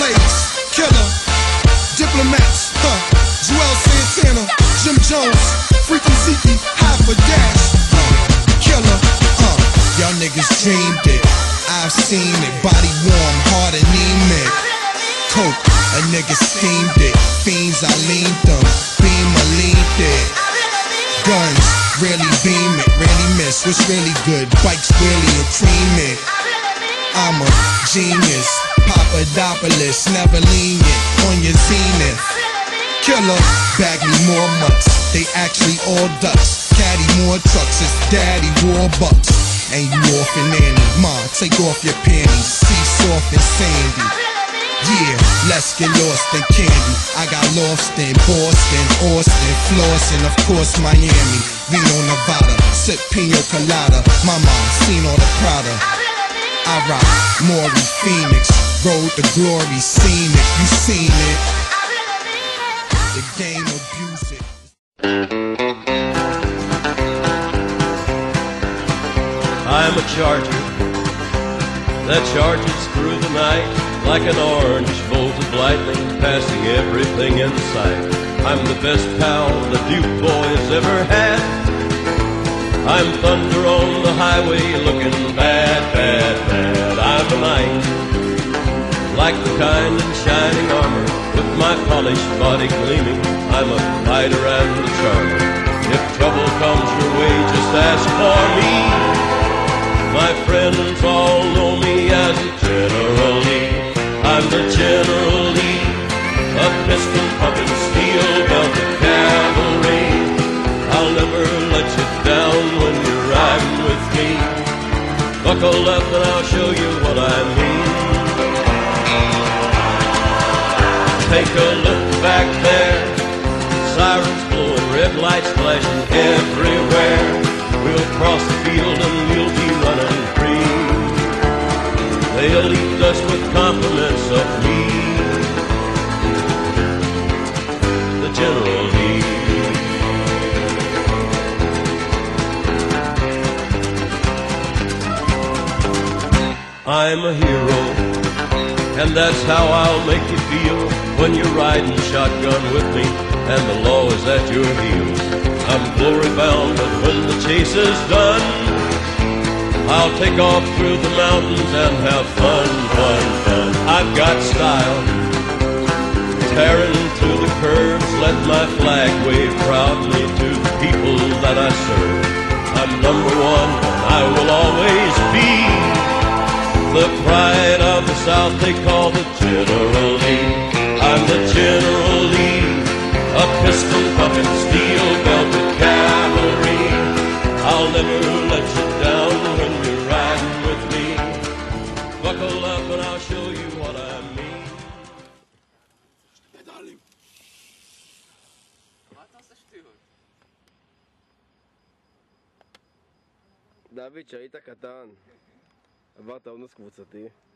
Blaze, Killer, Diplomats, Joel Santana, Jim Jones, Freaky Zeke, Half a Dash, Killer, y'all niggas dreamed it, I've seen it, body warm, heart anemic, coke, a nigga steamed it, fiends I leaned them, beam I leaned it, guns, really beam it, really miss, what's really good, bikes really a cream it, I'm a genius, Papadopoulos, never lenient, on your zenith, Killer, bag me more mutts, they actually all ducks, caddy more trucks, it's daddy war bucks, and you off and Annie, ma, take off your panties, see soft and sandy, yeah, let's get lost in candy, I got lost in Boston, Austin, Flossin, of course Miami, Reno, Nevada, sip pina colada, mama, seen all the Prada, I rock, Maury, Phoenix, road to glory, seen it, you seen it, the game abuse it. I'm a charger that charges through the night like an orange bolt of lightning, passing everything in sight. I'm the best pal the Duke boys ever had. I'm thunder on the highway looking bad, bad, bad. I'm a knight, like the kind in shining armor, with my polished body gleaming. I'm a fighter and a charmer. If trouble comes your way, just ask for me. My friends all know me as General Lee. I'm the General Lee, a piston-pumping, steel-belted cavalry. I'll never let you down when you're riding with me. Buckle up and I'll show you what I mean. Take a look back there, sirens blowing, red lights flashing everywhere. We'll cross the field and we'll be running free. They'll eat us with compliments of me, the General Lee. I'm a hero, and that's how I'll make you feel when you're riding shotgun with me and the law is at your heels. I'm glory bound, but when the chase is done, I'll take off through the mountains and have fun, fun, fun. I've got style, tearing through the curves, let my flag wave proudly to the people that I serve. I'm number one, and I will always be the pride of the South they call the General Lee. I'm the General Lee, a piston-pumping, steel-belted cavalry. I'll never let you down when you're riding with me. Buckle up and I'll show you what I mean. דוד, שהיית קטן, עברת אונס קבוצתי.